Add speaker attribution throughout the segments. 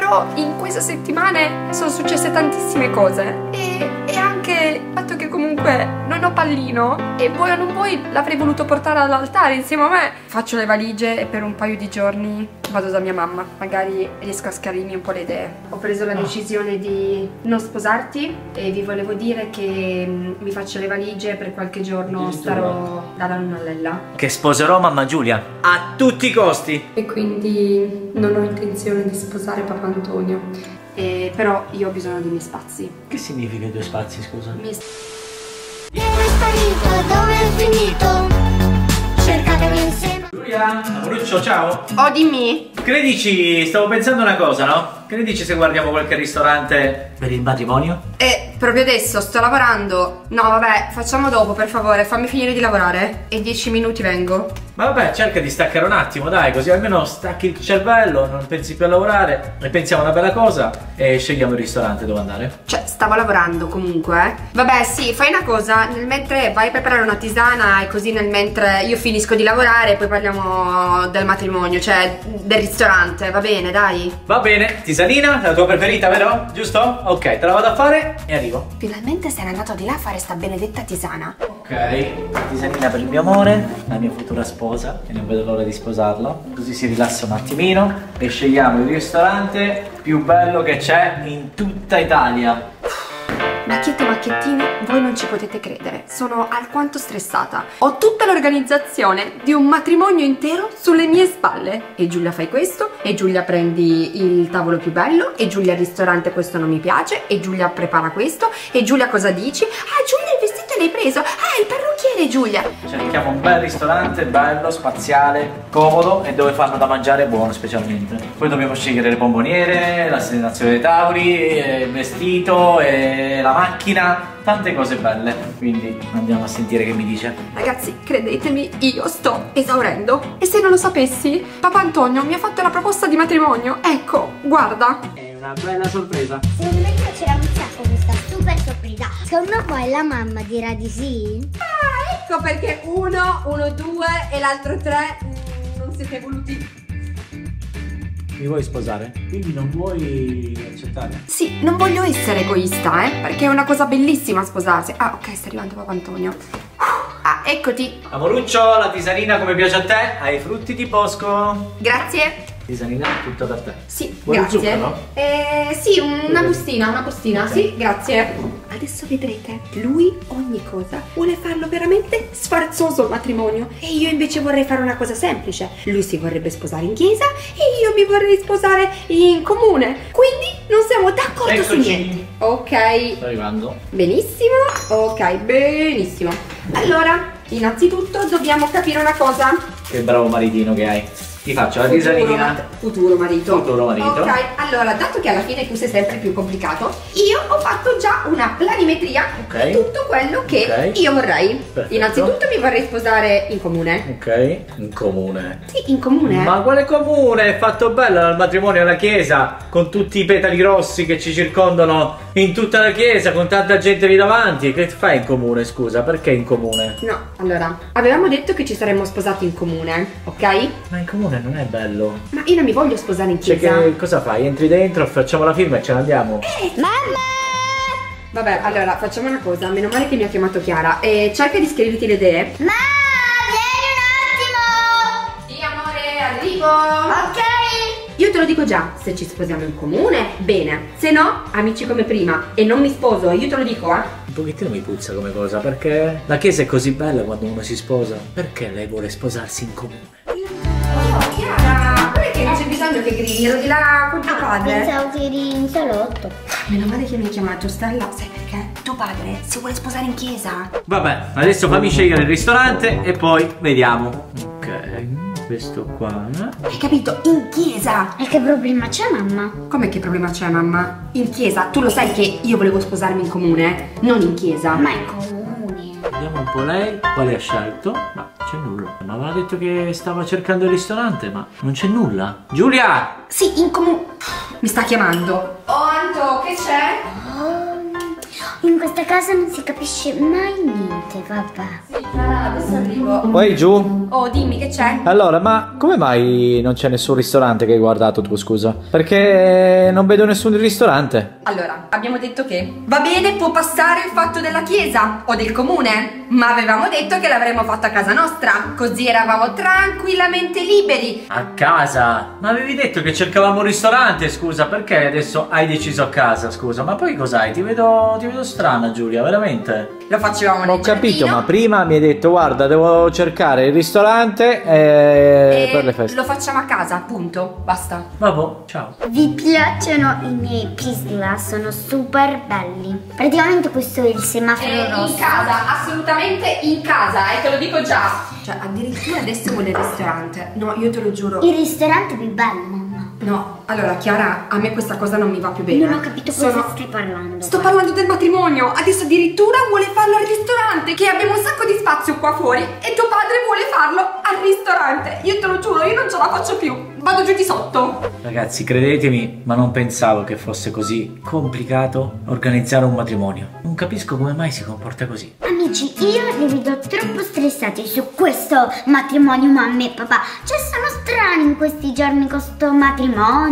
Speaker 1: Però in queste settimane sono successe tantissime cose e anche il fatto che comunque non ho pallino e vuoi o non vuoi l'avrei voluto portare all'altare insieme a me. Faccio le valigie e per un paio di giorni vado da mia mamma, magari riesco a schiarirmi un po' le idee. Ho preso la decisione di non sposarti e vi volevo dire che mi faccio le valigie, per qualche giorno starò dalla nonnella.
Speaker 2: Che sposerò mamma Giulia a tutti i costi.
Speaker 1: E quindi non ho intenzione di sposare papà Antonio. Però io ho bisogno dei miei spazi.
Speaker 2: Che significa i 2 spazi, scusa?
Speaker 3: Dove è sparito? Dove è finito? Cercatemi insieme.
Speaker 2: Giulia, Amoruccio, ciao.
Speaker 1: Oh, dimmi.
Speaker 2: Che ne dici? Stavo pensando una cosa, no? Che ne dici se guardiamo qualche ristorante per il matrimonio?
Speaker 1: Proprio adesso sto lavorando. No, vabbè, facciamo dopo, per favore. Fammi finire di lavorare e 10 minuti vengo.
Speaker 2: Ma vabbè, cerca di staccare un attimo, dai, così almeno stacchi il cervello, non pensi più a lavorare e pensiamo a una bella cosa e scegliamo il ristorante dove andare.
Speaker 1: Cioè, stavo lavorando comunque. Vabbè, sì, fai una cosa. Nel mentre vai a preparare una tisana e così nel mentre io finisco di lavorare e poi parliamo del matrimonio, cioè del ristorante, va bene, dai?
Speaker 2: Va bene, tisanina, la tua preferita, vero? Giusto? Ok, te la vado a fare e arrivo.
Speaker 1: Finalmente sei andato di là a fare sta benedetta tisana.
Speaker 2: Ok, tisanina per il mio amore, la mia futura sposa, che non vedo l'ora di sposarlo. Così si rilassa un attimino e scegliamo il ristorante più bello che c'è in tutta Italia.
Speaker 1: Macchiette macchiettine, voi non ci potete credere, sono alquanto stressata. Ho tutta l'organizzazione di un matrimonio intero sulle mie spalle. E Giulia fai questo, e Giulia prendi il tavolo più bello, e Giulia al ristorante questo non mi piace, e Giulia prepara questo, e Giulia cosa dici? Ah, Giulia il vestito l'hai preso, ah, il parrucchiere Giulia.
Speaker 2: Cerchiamo un bel ristorante, bello, spaziale, comodo e dove fanno da mangiare buono specialmente. Poi dobbiamo scegliere le bomboniere, la sistemazione dei tavoli, il vestito e la macchina, tante cose belle. Quindi andiamo a sentire che mi dice.
Speaker 1: Ragazzi, credetemi, io sto esaurendo. E se non lo sapessi, papà Antonio mi ha fatto la proposta di matrimonio. Ecco, guarda.
Speaker 2: È una bella sorpresa.
Speaker 3: Secondo me piacerà un sacco questa super sorpresa. Secondo me poi la mamma dirà di sì.
Speaker 1: Ah, ecco perché uno, due e l'altro 3 non siete voluti.
Speaker 2: Mi vuoi sposare? Quindi non vuoi accettare?
Speaker 1: Sì, non voglio essere egoista, perché è una cosa bellissima sposarsi. Ah, ok, sta arrivando papà Antonio. Ah, eccoti.
Speaker 2: Amoruccio, la tisanina come piace a te? Hai i frutti di bosco.
Speaker 1: Grazie.
Speaker 2: Tisanina, tutto per te.
Speaker 1: Sì,
Speaker 2: vuoi
Speaker 1: grazie.
Speaker 2: zucchero?
Speaker 1: Sì, una bustina, okay. Sì, grazie. Adesso vedrete, lui ogni cosa vuole farlo veramente sfarzoso il matrimonio e io invece vorrei fare una cosa semplice. Lui si vorrebbe sposare in chiesa e io mi vorrei sposare in comune. Quindi non siamo d'accordo su niente. Ok.
Speaker 2: Sto arrivando.
Speaker 1: Benissimo. Ok, benissimo. Allora, innanzitutto dobbiamo capire una cosa.
Speaker 2: Che bravo maritino che hai. Ti faccio la tisanina.
Speaker 1: Futuro marito.
Speaker 2: Futuro marito.
Speaker 1: Ok, allora, dato che alla fine tu sei sempre più complicato, io ho fatto già una planimetria di tutto quello che io vorrei.
Speaker 2: Perfetto.
Speaker 1: Innanzitutto mi vorrei sposare in comune.
Speaker 2: Ok, in comune.
Speaker 1: Sì, in comune.
Speaker 2: Ma quale comune? È fatto bello il matrimonio alla chiesa, con tutti i petali rossi che ci circondano in tutta la chiesa, con tanta gente lì davanti. Che fai in comune, scusa? Perché in comune?
Speaker 1: No, allora, avevamo detto che ci saremmo sposati in comune, ok?
Speaker 2: Ma in comune non è bello.
Speaker 1: Ma io non mi voglio sposare in
Speaker 2: Cioè,
Speaker 1: chiesa.
Speaker 2: che cosa fai? Entri dentro, facciamo la firma e ce ne andiamo.
Speaker 3: Mamma!
Speaker 1: Vabbè, allora, facciamo una cosa. Meno male che mi ha chiamato Chiara. Cerca di scriverti le idee.
Speaker 3: Ma vieni un attimo!
Speaker 1: Sì, amore, arrivo.
Speaker 3: Ok!
Speaker 1: Io te lo dico già, se ci sposiamo in comune, bene. Se no, amici come prima. E non mi sposo, io te lo dico,
Speaker 2: Un pochettino mi puzza come cosa, perché la chiesa è così bella quando uno si sposa. Perché lei vuole sposarsi in comune?
Speaker 1: Oh, Chiara, perché non c'è bisogno che gridi, ero di là con tuo padre.
Speaker 3: Pensavo che eri in salotto.
Speaker 1: Meno male che mi hai chiamato, Stella. Sai perché? Tuo padre si vuole sposare in chiesa.
Speaker 2: Vabbè, adesso fammi scegliere il ristorante e poi vediamo. Ok, questo qua.
Speaker 1: Hai capito? In chiesa.
Speaker 3: E che problema c'è, mamma?
Speaker 1: Come che problema c'è, mamma? In chiesa? Tu lo sai che io volevo sposarmi in comune, non in chiesa.
Speaker 3: Ma in comune.
Speaker 2: Vediamo un po' lei quale ha scelto. Ma c'è nulla. Ma aveva detto che stava cercando il ristorante, ma non c'è nulla. Giulia!
Speaker 1: Sì, in comune. Mi sta chiamando. Oh, Anto, che c'è?
Speaker 3: In questa casa non si capisce mai niente, papà.
Speaker 1: Sì, Chiara, adesso arrivo.
Speaker 2: Poi giù.
Speaker 1: Oh, dimmi che c'è?
Speaker 2: Allora, ma come mai non c'è nessun ristorante che hai guardato tu, scusa? Perché non vedo nessun ristorante.
Speaker 1: Allora, abbiamo detto che va bene, può passare il fatto della chiesa o del comune, ma avevamo detto che l'avremmo fatto a casa nostra, così eravamo tranquillamente liberi.
Speaker 2: A casa? Ma avevi detto che cercavamo un ristorante, scusa, perché adesso hai deciso a casa, scusa? Ma poi cos'hai? Ti vedo strana, Giulia, veramente?
Speaker 1: Lo facevamo nel
Speaker 2: Ho capito,
Speaker 1: giardino.
Speaker 2: ma prima mi hai detto, guarda, devo cercare il ristorante per le feste.
Speaker 1: Lo facciamo a casa, appunto, basta.
Speaker 2: Vabbè, ciao.
Speaker 3: Vi piacciono i miei Prisma? Sono super belli. Praticamente questo è il semaforo rosso.
Speaker 1: In casa, assolutamente in casa, te lo dico già. Cioè, addirittura adesso vuole il ristorante. No, io te lo giuro.
Speaker 3: Il ristorante più bello, mamma.
Speaker 1: No, allora Chiara, a me questa cosa non mi va più bene.
Speaker 3: Non ho capito cosa stai parlando.
Speaker 1: Sto parlando del matrimonio. Adesso addirittura vuole farlo al ristorante, che abbiamo un sacco di spazio qua fuori, e tuo padre vuole farlo al ristorante. Io te lo giuro, io non ce la faccio più. Vado giù di sotto.
Speaker 2: Ragazzi, credetemi, ma non pensavo che fosse così complicato organizzare un matrimonio. Non capisco come mai si comporta così.
Speaker 3: Amici, io li vedo troppo stressati su questo matrimonio, mamma e papà. Cioè, sono strani in questi giorni con sto matrimonio.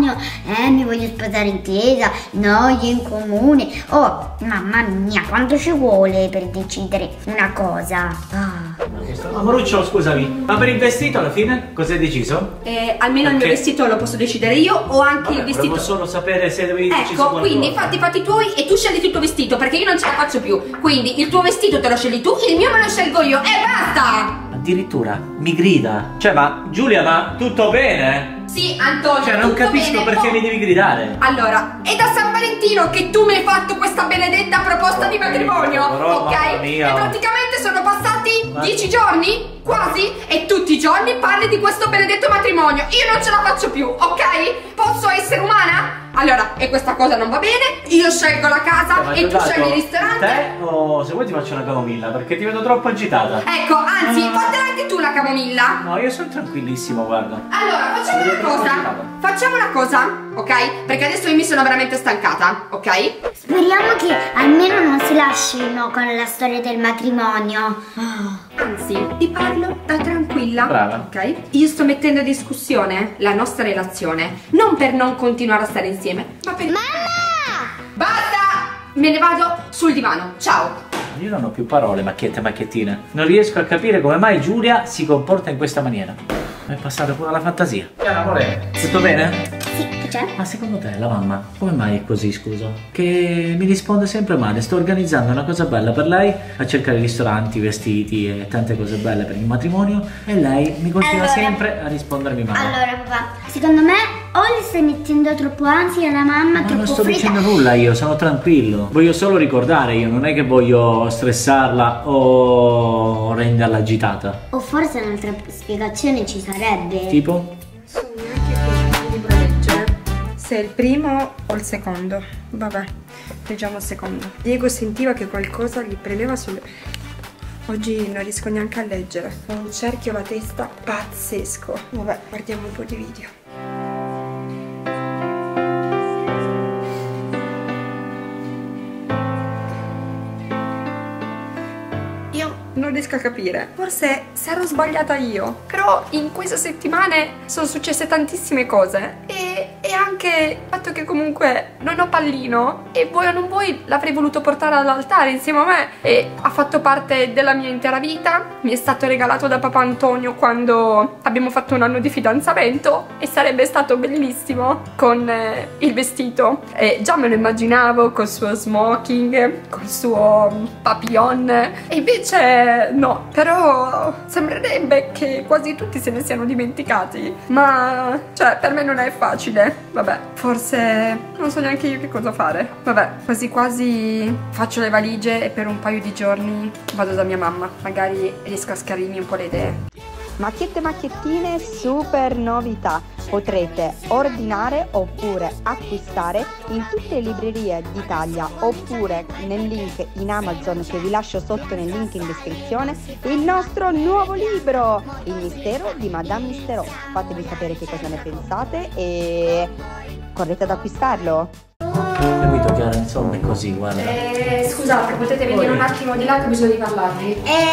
Speaker 3: Mi voglio sposare in chiesa, no, io in comune. Oh, mamma mia, quanto ci vuole per decidere una cosa?
Speaker 2: Amoruccio, scusami, ma per il vestito alla fine cosa hai deciso?
Speaker 1: Almeno il mio vestito lo posso decidere io, o anche il vestito.
Speaker 2: Volevo solo sapere se avevi deciso
Speaker 1: Ecco,
Speaker 2: qualcosa.
Speaker 1: quindi fatti i fatti tuoi e tu scegli il tuo vestito, perché io non ce la faccio più. Quindi il tuo vestito te lo scegli tu, il mio me lo scelgo io e basta!
Speaker 2: Addirittura mi grida. Cioè, ma Giulia, ma tutto bene?
Speaker 1: Sì, Antonio,
Speaker 2: Cioè, non
Speaker 1: tutto
Speaker 2: capisco
Speaker 1: bene,
Speaker 2: perché
Speaker 1: oh.
Speaker 2: mi devi gridare.
Speaker 1: Allora, è da San Valentino che tu mi hai fatto questa benedetta proposta di matrimonio,
Speaker 2: Però,
Speaker 1: ok?
Speaker 2: mamma mia.
Speaker 1: E praticamente sono passati 10 giorni, quasi, e tutti i giorni parli di questo benedetto matrimonio. Io non ce la faccio più, ok? Posso essere umana? Allora, e questa cosa non va bene, io scelgo la casa e tu scegli il ristorante.
Speaker 2: Te o se vuoi ti faccio una camomilla, perché ti vedo troppo agitata.
Speaker 1: Ecco, anzi, fatela anche tu la camomilla.
Speaker 2: No, io sono tranquillissimo, guarda.
Speaker 1: Allora, facciamo una cosa, ok? Perché adesso io mi sono veramente stancata, ok?
Speaker 3: Speriamo che almeno non si lascino con la storia del matrimonio.
Speaker 1: Anzi, ti parlo da tranquilla.
Speaker 2: Brava.
Speaker 1: Ok? Io sto mettendo in discussione la nostra relazione, non per non continuare a stare insieme, ma per...
Speaker 3: Mamma!
Speaker 1: Basta! Me ne vado sul divano, ciao!
Speaker 2: Io non ho più parole, macchiette. Non riesco a capire come mai Giulia si comporta in questa maniera. Mi è passata pure la fantasia. Amore, tutto bene?
Speaker 3: Sì, che c'è?
Speaker 2: Ma secondo te la mamma come mai è così, scusa? Che mi risponde sempre male. Sto organizzando una cosa bella per lei, a cercare ristoranti, vestiti e tante cose belle per il matrimonio, e lei mi continua sempre a rispondermi male.
Speaker 3: Allora, papà, secondo me o le stai mettendo troppo ansia alla mamma,
Speaker 2: Ma
Speaker 3: troppo
Speaker 2: non sto
Speaker 3: fretta.
Speaker 2: dicendo nulla io, sono tranquillo. Voglio solo ricordare, io non è che voglio stressarla o renderla agitata.
Speaker 3: O forse un'altra spiegazione ci sarebbe.
Speaker 2: Tipo?
Speaker 1: So neanche che libro leggere. Se è il primo o il secondo. Vabbè, leggiamo il secondo. Diego sentiva che qualcosa gli premeva sulle... Oggi non riesco neanche a leggere. Ho un cerchio alla testa pazzesco. Vabbè, guardiamo un po' di video. Non riesco a capire. Forse sarò sbagliata io. Però in queste settimane sono successe tantissime cose. E anche il fatto che comunque non ho pallino, e vuoi o non vuoi l'avrei voluto portare all'altare insieme a me. E ha fatto parte della mia intera vita. Mi è stato regalato da papà Antonio quando abbiamo fatto un anno di fidanzamento. E sarebbe stato bellissimo con il vestito. E già me lo immaginavo col suo smoking, col suo papillon. E invece no, però sembrerebbe che quasi tutti se ne siano dimenticati. Ma cioè, per me non è facile. Vabbè, forse non so neanche io che cosa fare. Vabbè, quasi quasi faccio le valigie e per un paio di giorni vado da mia mamma. Magari riesco a schiarirmi un po' le idee.
Speaker 4: Macchiettine, super novità. Potrete ordinare oppure acquistare in tutte le librerie d'Italia oppure nel link in Amazon che vi lascio sotto nel link in descrizione il nostro nuovo libro, Il mistero di Madame Mistero. Fatemi sapere che cosa ne pensate e correte ad acquistarlo.
Speaker 2: Capito, Chiara, insomma è così, guarda.
Speaker 1: Scusate, potete venire un attimo di là che ho bisogno di parlarvi?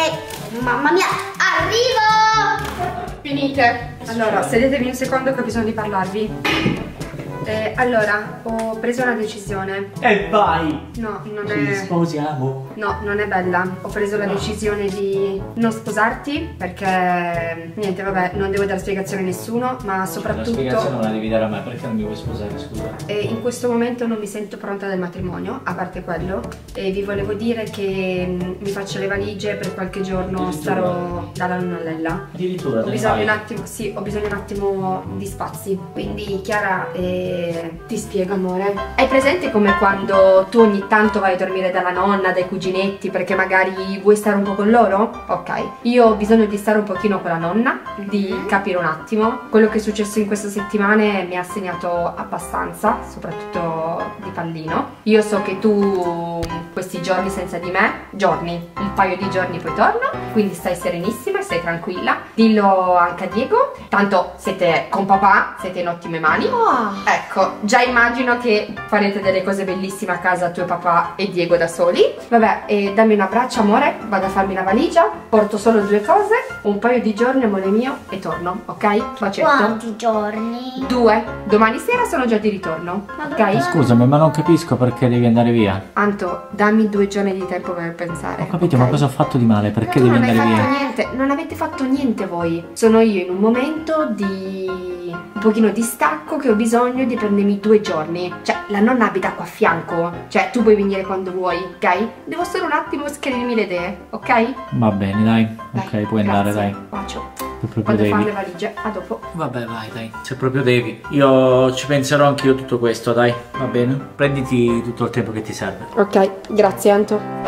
Speaker 3: Mamma mia, arrivo!
Speaker 1: Finite. Allora, sedetevi un secondo che ho bisogno di parlarvi. Allora, ho preso una decisione.
Speaker 2: E vai!
Speaker 1: No, non
Speaker 2: Ci
Speaker 1: è...
Speaker 2: sposiamo.
Speaker 1: No, non è bella. Ho preso la decisione di non sposarti perché... Niente, vabbè, non devo dare spiegazioni a nessuno, ma
Speaker 2: La
Speaker 1: soprattutto...
Speaker 2: spiegazione non la devi dare a me, perché non mi vuoi sposare, scusa?
Speaker 1: in questo momento non mi sento pronta del matrimonio, a parte quello. E vi volevo dire che mi faccio le valigie, per qualche giorno starò dalla nonnella.
Speaker 2: Addirittura
Speaker 1: Ho bisogno un attimo, sì, ho bisogno un attimo di spazi. Quindi Chiara, ti spiego amore. Hai presente come quando tu ogni tanto vai a dormire dalla nonna, dai cuginetti, perché magari vuoi stare un po' con loro? Ok, io ho bisogno di stare un pochino con la nonna, di capire un attimo. Quello che è successo in queste settimane mi ha segnato abbastanza, soprattutto di pallino. Io so che tu questi giorni senza di me, un paio di giorni poi torno, quindi stai serenissima, stai tranquilla. Dillo anche a Diego, tanto siete con papà, siete in ottime mani. Ecco, già immagino che farete delle cose bellissime a casa tuo papà e Diego da soli. Vabbè, e dammi un abbraccio amore, vado a farmi la valigia, porto solo 2 cose, un paio di giorni amore mio e torno, ok? Bacetto.
Speaker 3: Quanti giorni?
Speaker 1: 2, domani sera sono già di ritorno, ok?
Speaker 2: Scusami, ma non capisco perché devi andare via.
Speaker 1: Anto, dammi 2 giorni di tempo per pensare.
Speaker 2: Ho capito,
Speaker 1: ok?
Speaker 2: ma cosa ho fatto di male? Perché
Speaker 1: Tu
Speaker 2: devi
Speaker 1: non hai
Speaker 2: andare
Speaker 1: fatto
Speaker 2: via?
Speaker 1: niente, non avete fatto niente voi. Sono io in un momento di un pochino di stacco che ho bisogno di prendermi 2 giorni. Cioè, la nonna abita qua a fianco. Cioè, tu puoi venire quando vuoi, ok? Devo solo un attimo schiarirmi le idee, ok?
Speaker 2: Va bene, dai.
Speaker 1: Dai,
Speaker 2: Ok, puoi andare,
Speaker 1: grazie.
Speaker 2: dai.
Speaker 1: Bacio.
Speaker 2: Se proprio
Speaker 1: Vado a fare
Speaker 2: devi.
Speaker 1: le valigie, a dopo.
Speaker 2: Vabbè, vai, dai. Se proprio devi. Io ci penserò anch'io tutto questo, dai. Va bene? Prenditi tutto il tempo che ti serve.
Speaker 1: Ok, grazie Anto.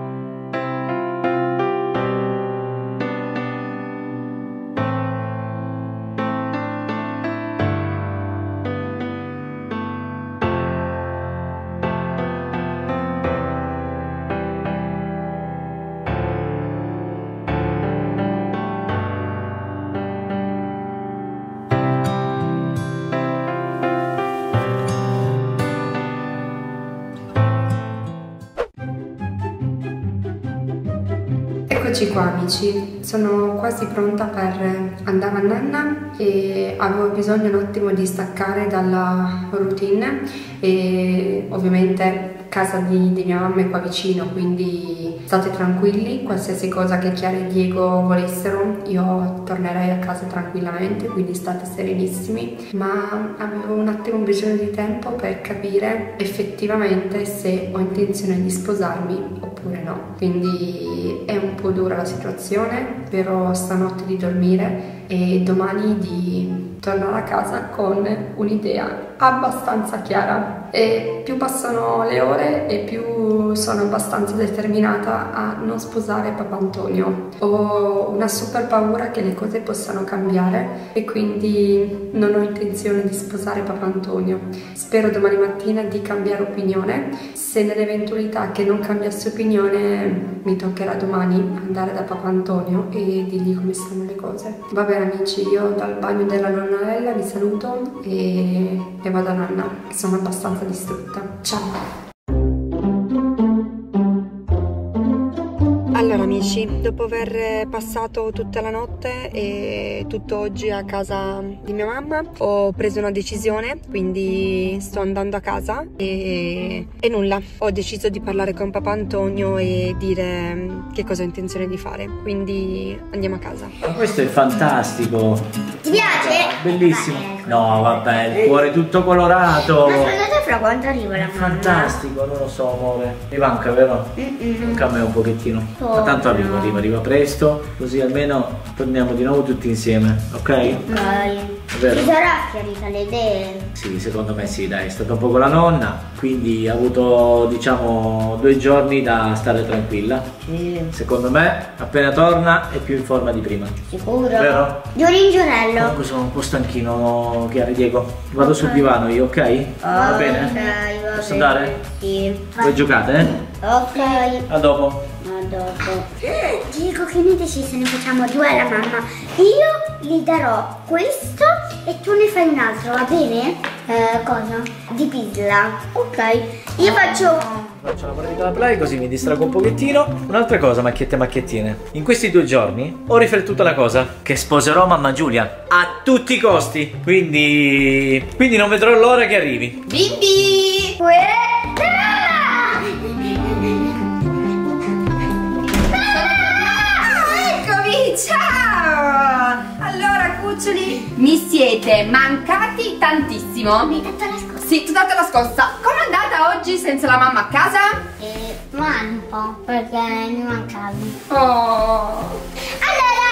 Speaker 1: Eccoci qua amici, sono quasi pronta per andare a nanna e avevo bisogno un attimo di staccare dalla routine e ovviamente casa di mia mamma è qua vicino, quindi state tranquilli, qualsiasi cosa che Chiara e Diego volessero io tornerei a casa tranquillamente, quindi state serenissimi, ma avevo un attimo bisogno di tempo per capire effettivamente se ho intenzione di sposarmi oppure no, quindi è un po' dura la situazione, spero stanotte di dormire e domani di tornare a casa con un'idea abbastanza chiara e più passano le ore e più sono abbastanza determinata a non sposare Papà Antonio. Ho una super paura che le cose possano cambiare e quindi non ho intenzione di sposare Papà Antonio. Spero domani mattina di cambiare opinione. Se nell'eventualità che non cambiasse opinione mi toccherà domani andare da Papà Antonio e dirgli come stanno le cose. Va bene amici, io dal bagno della nonnella vi saluto e vado a nanna, che sono abbastanza distrutta. Ciao! Allora amici, dopo aver passato tutta la notte e tutto oggi a casa di mia mamma, ho preso una decisione, quindi sto andando a casa e nulla, ho deciso di parlare con Papà Antonio e dire che cosa ho intenzione di fare, quindi andiamo a casa.
Speaker 2: Ma questo è fantastico!
Speaker 3: Ti piace?
Speaker 2: Bellissimo! No, vabbè, il cuore tutto colorato!
Speaker 3: Ma secondo te fra quanto arriva la nonna?
Speaker 2: Fantastico, non lo so amore. Mi manca, vero? Manca a me un pochettino. Ma tanto arriva presto, così almeno torniamo di nuovo tutti insieme, ok?
Speaker 3: Dai.
Speaker 2: Vero?
Speaker 3: Ti sarà chiarita le idee?
Speaker 2: Sì, secondo me sì, dai, è stata un po' con la nonna, quindi ha avuto, diciamo, 2 giorni da stare tranquilla.
Speaker 3: Sì.
Speaker 2: Secondo me, appena torna è più in forma di prima.
Speaker 3: Sicuro?
Speaker 2: Vero?
Speaker 3: Giuri in giurello.
Speaker 2: Comunque sono un po' stanchino, Chiara e Diego. Vado sul divano io, ok? Va bene?
Speaker 3: Ok, va
Speaker 2: Posso
Speaker 3: bene.
Speaker 2: andare?
Speaker 3: Sì.
Speaker 2: Voi giocate, eh?
Speaker 3: Ok.
Speaker 2: A dopo.
Speaker 3: A dopo. Dico che noi deciso ne facciamo 2 alla mamma. Io gli darò questo e tu ne fai un altro, va bene? Cosa? Di pizza. Ok. Io faccio
Speaker 2: la partita della Play così mi distrago un pochettino. Un'altra cosa, macchiette e macchiettine. In questi 2 giorni ho riflettuto una cosa: che sposerò mamma Giulia a tutti i costi. Quindi non vedrò l'ora che arrivi.
Speaker 1: Bimbi! Eccomi, ciao! Allora, cuccioli, mi siete mancati tantissimo.
Speaker 3: mi hai dato la scusa.
Speaker 1: Sì, ti ho dato la scossa. Com'è andata oggi senza la mamma a casa?
Speaker 3: Ma un po', perché mi mancavi.
Speaker 1: Oh.
Speaker 3: Allora,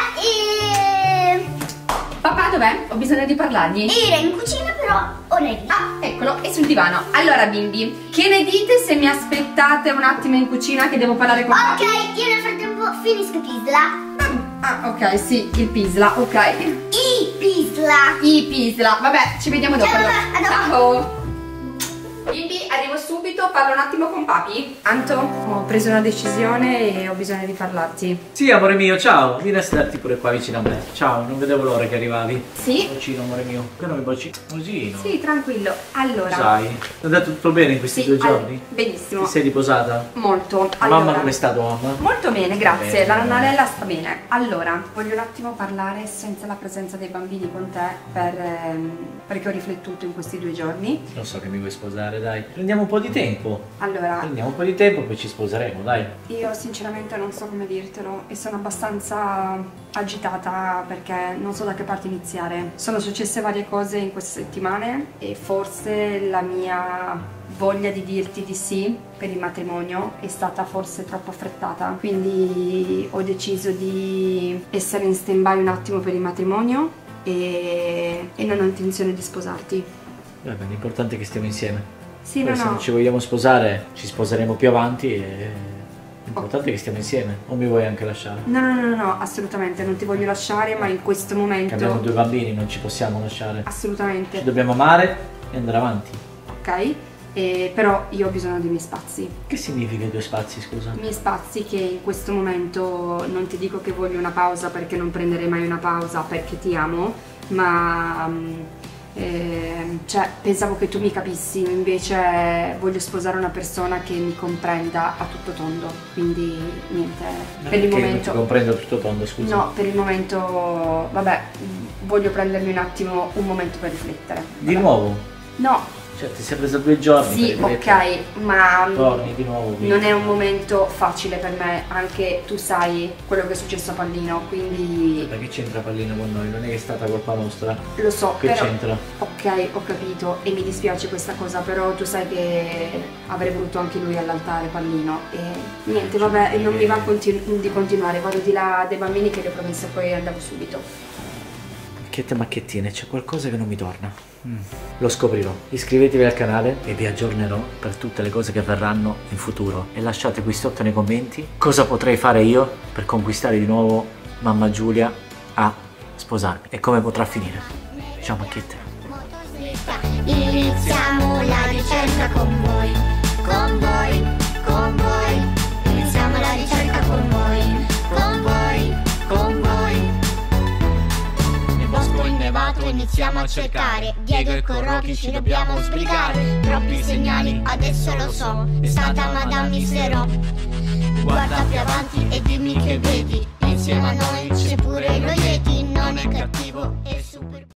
Speaker 1: Papà dov'è? Ho bisogno di parlargli.
Speaker 3: era in cucina però ora è lì.
Speaker 1: Ah, eccolo, è sul divano. Allora, bimbi, che ne dite se mi aspettate un attimo in cucina che devo parlare con
Speaker 3: Ok,
Speaker 1: papi?
Speaker 3: io nel frattempo finisco i pisla.
Speaker 1: Ah, ok, sì, il pisla, ok.
Speaker 3: I pisla.
Speaker 1: I pisla, vabbè, ci vediamo dopo.
Speaker 3: Ciao,
Speaker 1: allora.
Speaker 3: a dopo.
Speaker 1: Ciao. Bimbi, arrivo subito, parlo un attimo con papi. Anto, ho preso una decisione e ho bisogno di parlarti.
Speaker 2: Sì, amore mio, ciao. Vieni a starti pure qua vicino a me. Ciao, non vedevo l'ora che arrivavi.
Speaker 1: Sì?
Speaker 2: Bacino, amore mio. Che non mi baci? Così.
Speaker 1: Sì, tranquillo. Allora.
Speaker 2: Sai, è andato tutto bene in questi
Speaker 1: Sì,
Speaker 2: 2 giorni?
Speaker 1: benissimo.
Speaker 2: Ti sei riposata?
Speaker 1: Molto.
Speaker 2: Mamma
Speaker 1: Allora,
Speaker 2: come è stato, mamma?
Speaker 1: molto bene, grazie.
Speaker 2: Bene.
Speaker 1: La nonnarella sta bene. Allora, voglio un attimo parlare senza la presenza dei bambini con te perché ho riflettuto in questi 2 giorni.
Speaker 2: Lo so che mi vuoi sposare, dai. Prendiamo un po' di tempo.
Speaker 1: Allora,
Speaker 2: Prendiamo un po' di tempo, poi ci sposeremo, dai.
Speaker 1: io sinceramente non so come dirtelo e sono abbastanza agitata perché non so da che parte iniziare. Sono successe varie cose in queste settimane e forse la mia voglia di dirti di sì per il matrimonio è stata forse troppo affrettata, quindi ho deciso di essere in stand-by un attimo per il matrimonio e non ho intenzione di sposarti.
Speaker 2: Vabbè, l'importante è che stiamo insieme.
Speaker 1: Sì,
Speaker 2: Poi
Speaker 1: no,
Speaker 2: se
Speaker 1: no.
Speaker 2: non ci vogliamo sposare, ci sposeremo più avanti e l'importante è che stiamo insieme. O mi vuoi anche lasciare?
Speaker 1: No, assolutamente, non ti voglio lasciare, ma in questo
Speaker 2: Che abbiamo
Speaker 1: momento
Speaker 2: 2 bambini, non ci possiamo lasciare.
Speaker 1: assolutamente.
Speaker 2: Ci dobbiamo amare e andare avanti.
Speaker 1: Ok? Però io ho bisogno dei miei spazi.
Speaker 2: Che significa i 2 spazi, scusa?
Speaker 1: I miei spazi che in questo momento non ti dico che voglio una pausa perché non prenderei mai una pausa perché ti amo, ma cioè pensavo che tu mi capissi, invece voglio sposare una persona che mi comprenda a tutto tondo, quindi niente, per il
Speaker 2: Perché non
Speaker 1: momento
Speaker 2: ti comprendo tutto tondo, scusa.
Speaker 1: no, per il momento vabbè, voglio prendermi un attimo un momento per riflettere.
Speaker 2: Di
Speaker 1: Vabbè.
Speaker 2: nuovo?
Speaker 1: No.
Speaker 2: Cioè ti sei presa 2 giorni
Speaker 1: Sì,
Speaker 2: per riflettere.
Speaker 1: ok, ma
Speaker 2: Torni di nuovo qui.
Speaker 1: non è un momento facile per me, anche tu sai quello che è successo a Pallino, quindi
Speaker 2: Ma che c'entra Pallino con noi? Non è che è stata colpa nostra.
Speaker 1: lo so,
Speaker 2: Che
Speaker 1: però
Speaker 2: c'entra?
Speaker 1: ok, ho capito e mi dispiace questa cosa, però tu sai che avrei voluto anche lui all'altare Pallino e niente, vabbè, non mi va di continuare, vado di là dei bambini che le ho promesso e poi andavo subito.
Speaker 2: Macchiette e macchiettine, c'è qualcosa che non mi torna. Lo scoprirò. Iscrivetevi al canale e vi aggiornerò per tutte le cose che verranno in futuro. E lasciate qui sotto nei commenti cosa potrei fare io per conquistare di nuovo mamma Giulia a sposarmi e come potrà finire. Ciao macchiette.
Speaker 3: Iniziamo la ricerca con voi, con voi, con voi. Iniziamo la ricerca con voi, con voi, con voi.
Speaker 5: Nel bosco innevato iniziamo a cercare. Diego e con Rocky ci dobbiamo sbrigare. Troppi segnali, adesso lo so. È stata Madame Miserò. Guarda più avanti e dimmi che vedi. Insieme a noi c'è pure lo Yeti. Non è cattivo, è super